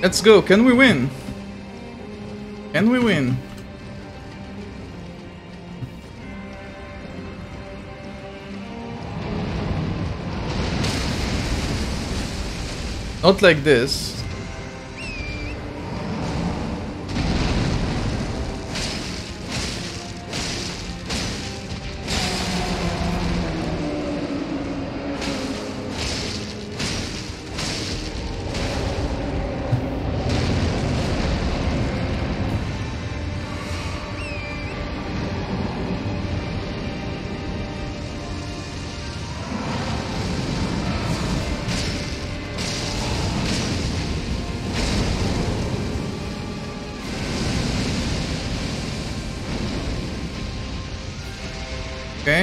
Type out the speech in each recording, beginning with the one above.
Let's go. Can we win? Can we win? Not like this. Okay.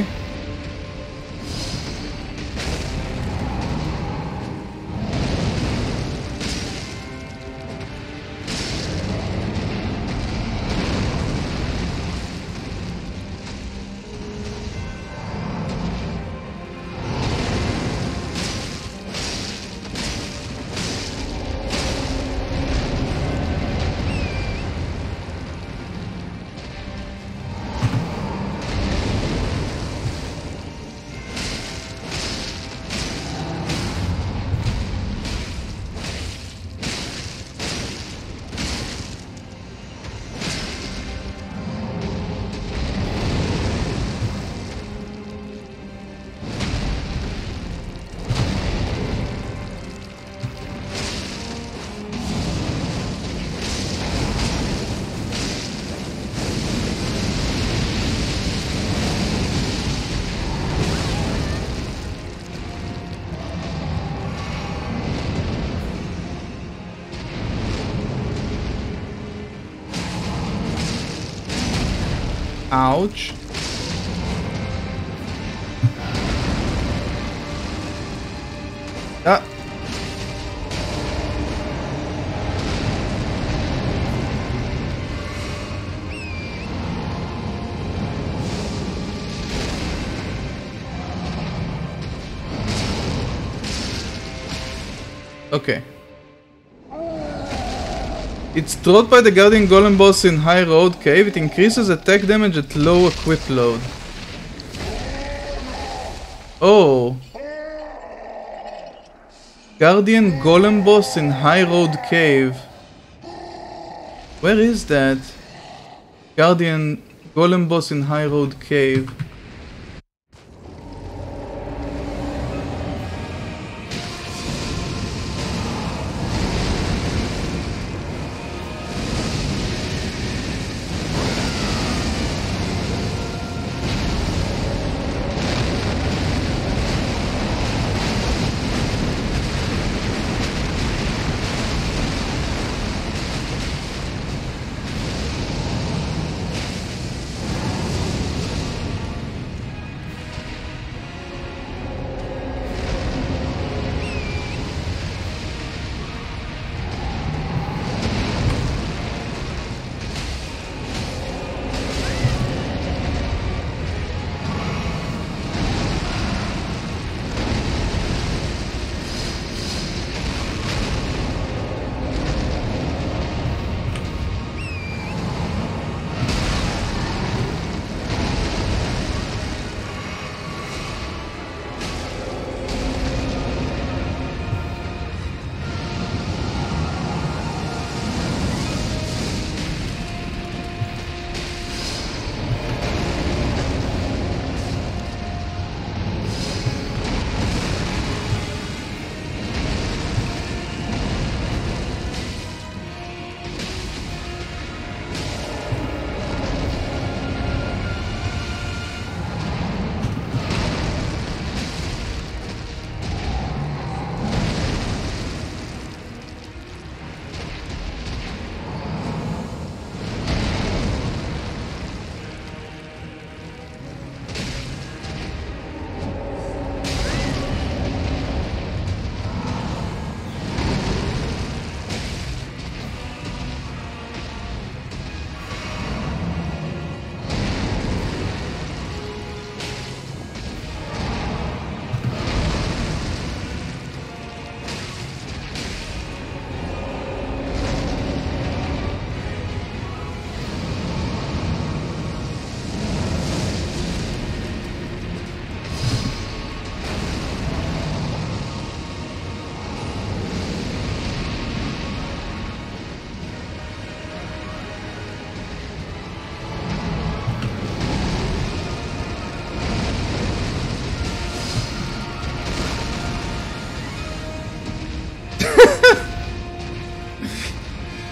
Ouch. Ah. Okay. It's dropped by the Guardian Golem boss in High Road Cave. It increases attack damage at low equip load. Oh. Guardian Golem boss in High Road Cave. Where is that? Guardian Golem boss in High Road Cave.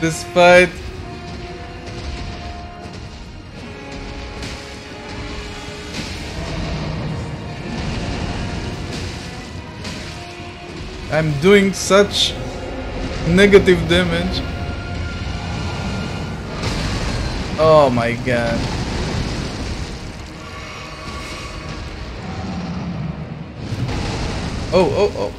This fight. I'm doing such negative damage. Oh my god. Oh, oh, oh.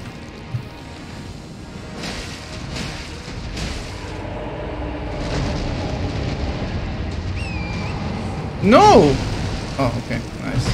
No! Oh, okay, nice.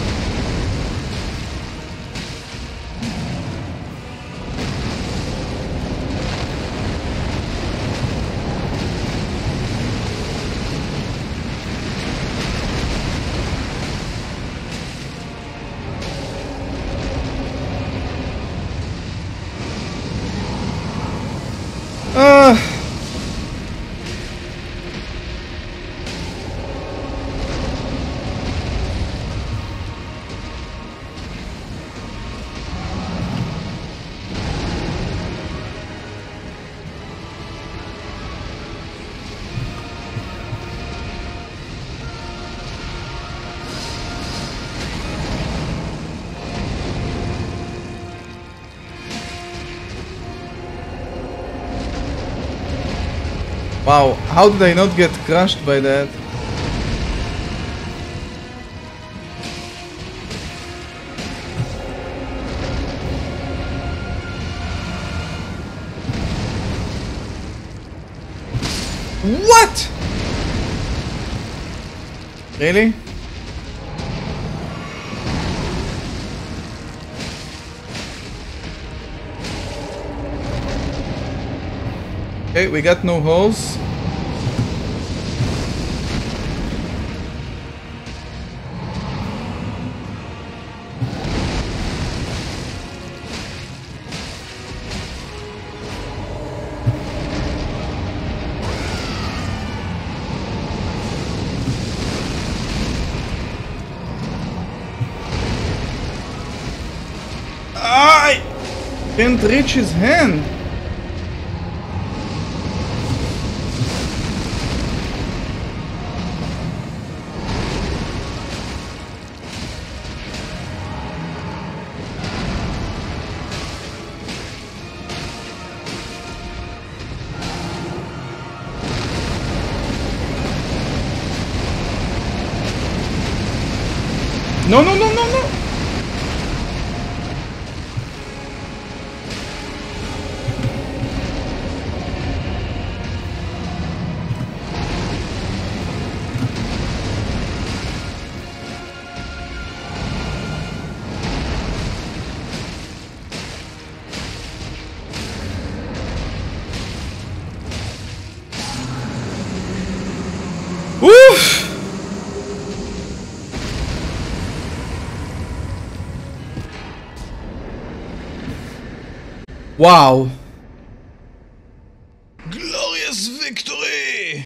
Wow, how did I not get crushed by that? What? Really? Okay, we got no holes. I can't reach his hand. No, no, no, no, no! Woof! Wow. Glorious victory!